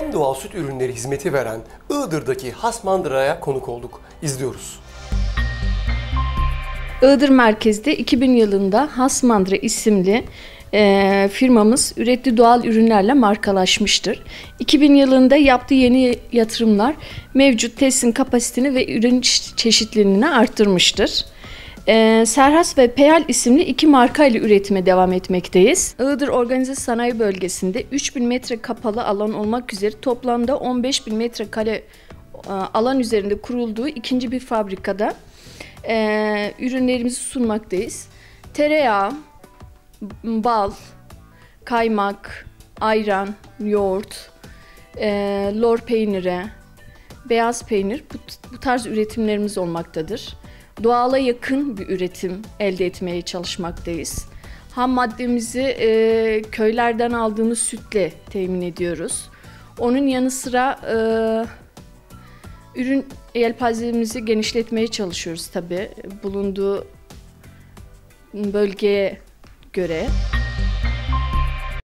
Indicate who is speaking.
Speaker 1: en doğal süt ürünleri hizmeti veren Iğdır'daki Hasmandıra'ya konuk olduk. İzliyoruz.
Speaker 2: Iğdır merkezde 2000 yılında Hasmandıra isimli firmamız ürettiği doğal ürünlerle markalaşmıştır. 2000 yılında yaptığı yeni yatırımlar mevcut tesisinin kapasitesini ve ürün çeşitliliğini arttırmıştır. Serhas ve Peyal isimli iki marka ile üretime devam etmekteyiz. Iğdır Organize Sanayi Bölgesi'nde 3000 metre kapalı alan olmak üzere toplamda 15.000 metrekare alan üzerinde kurulduğu ikinci bir fabrikada ürünlerimizi sunmaktayız. Tereyağı, bal, kaymak, ayran, yoğurt, lor peyniri, beyaz peynir bu tarz üretimlerimiz olmaktadır. Doğala yakın bir üretim elde etmeye çalışmaktayız. Ham maddemizi köylerden aldığımız sütle temin ediyoruz. Onun yanı sıra ürün yelpazemizi genişletmeye çalışıyoruz tabii bulunduğu bölgeye göre.